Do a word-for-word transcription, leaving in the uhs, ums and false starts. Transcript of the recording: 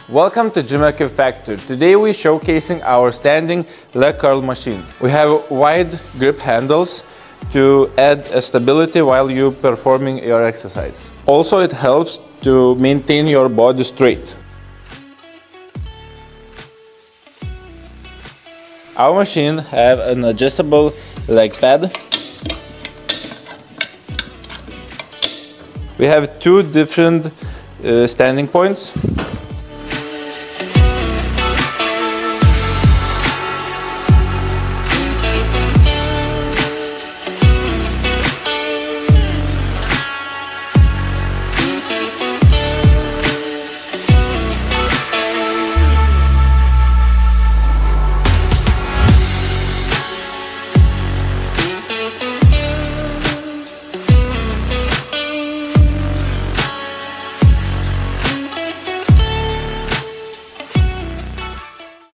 Welcome to GYMEQUIP Factory. Today we're showcasing our standing leg curl machine. We have wide grip handles to add stability while you're performing your exercise. Also, it helps to maintain your body straight. Our machine has an adjustable leg pad. We have two different uh, standing points.